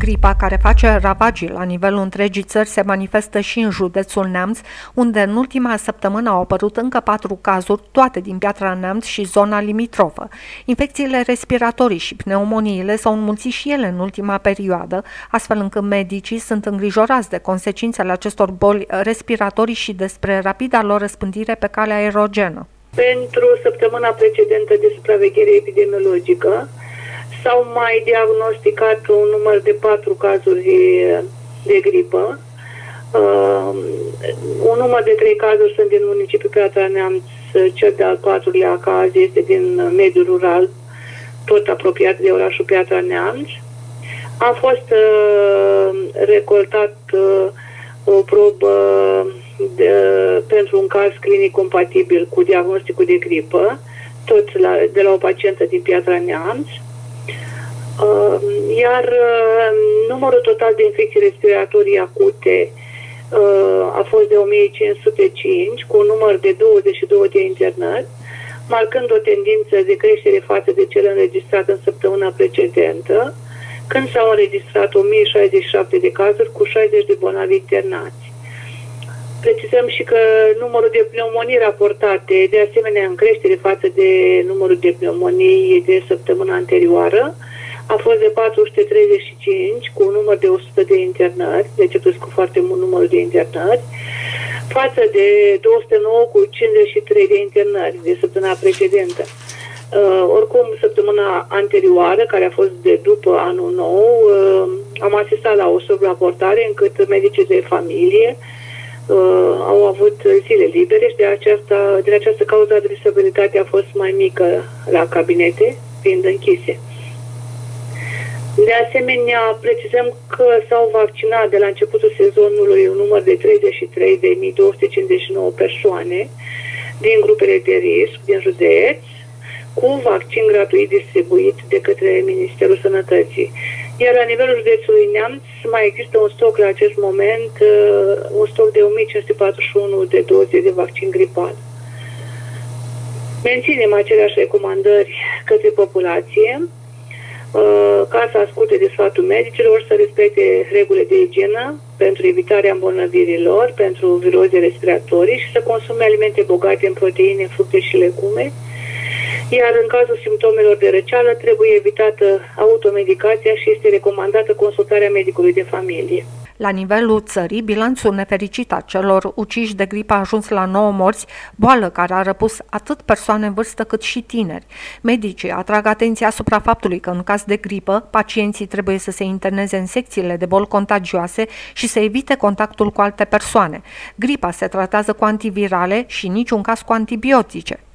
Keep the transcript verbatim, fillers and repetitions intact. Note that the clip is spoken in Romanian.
Gripa, care face ravagii la nivelul întregii țări, se manifestă și în județul Neamț, unde în ultima săptămână au apărut încă patru cazuri, toate din Piatra Neamț și zona limitrofă. Infecțiile respiratorii și pneumoniile s-au înmulțit și ele în ultima perioadă, astfel încât medicii sunt îngrijorați de consecințele acestor boli respiratorii și despre rapida lor răspândire pe calea aerogenă. Pentru săptămâna precedentă de supraveghere epidemiologică s-au mai diagnosticat un număr de patru cazuri de gripă. Uh, un număr de trei cazuri sunt din municipiul Piatra Neamț, cel de-al patrulea caz este din mediul rural, tot apropiat de orașul Piatra Neamț. A fost uh, recoltat uh, o probă de, pentru un caz clinic compatibil cu diagnosticul de gripă, tot la, de la o pacientă din Piatra Neamț. Uh, iar uh, numărul total de infecții respiratorii acute uh, a fost de o mie cinci sute cinci, cu un număr de douăzeci și două de internări, marcând o tendință de creștere față de cel înregistrat în săptămâna precedentă, când s-au înregistrat o mie șaizeci și șapte de cazuri cu șaizeci de bolnavi internați. Precizăm și că numărul de pneumonii raportate, de asemenea în creștere față de numărul de pneumonii de săptămâna anterioară, a fost de patru sute treizeci și cinci, cu un număr de o sută de internări, deci a crescut foarte mult numărul de internări, față de două sute nouă cu cincizeci și trei de internări de săptămâna precedentă. Uh, oricum, săptămâna anterioară, care a fost de după anul nou, uh, am asistat la o subraportare încât medicii de familie uh, au avut zile libere și de aceasta, din această cauză adresabilitatea a fost mai mică la cabinete, fiind închise. De asemenea, precizăm că s-au vaccinat de la începutul sezonului un număr de treizeci și trei de mii două sute cincizeci și nouă persoane din grupele de risc din județ, cu vaccin gratuit distribuit de către Ministerul Sănătății. Iar la nivelul județului Neamț mai există un stoc la acest moment, un stoc de o mie cinci sute patruzeci și unu de doze de vaccin gripal. Menținem aceleași recomandări către populație, ca să asculte de sfatul medicilor, să respecte regulile de igienă pentru evitarea îmbolnăvirilor, pentru viroze respiratorii și să consume alimente bogate în proteine, fructe și legume. Iar în cazul simptomelor de răceală trebuie evitată automedicația și este recomandată consultarea medicului de familie. La nivelul țării, bilanțul nefericit a celor uciși de gripă a ajuns la nouă morți, boală care a răpus atât persoane în vârstă cât și tineri. Medicii atrag atenția asupra faptului că în caz de gripă, pacienții trebuie să se interneze în secțiile de boli contagioase și să evite contactul cu alte persoane. Gripa se tratează cu antivirale și în niciun caz cu antibiotice.